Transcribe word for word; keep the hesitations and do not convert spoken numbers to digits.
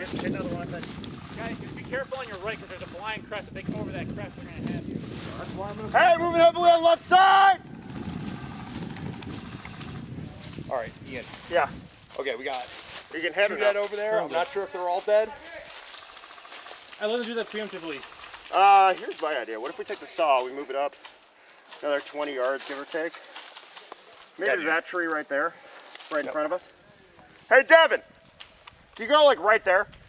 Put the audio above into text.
Hit, hit another one. Guys, just be careful on your right because there's a blind crest. If they come over that crest, they're going to have you. That's why I'm gonna Hey, moving heavily on the left side! All right, Ian. Yeah. Okay, we got You can head two it dead up. over there. I'm not sure if they're all dead. I love to do that preemptively. Uh, here's my idea. What if we take the saw, we move it up another twenty yards, give or take? Maybe Yeah, that tree right there, right in front of us. Hey, Devin, you go like right there.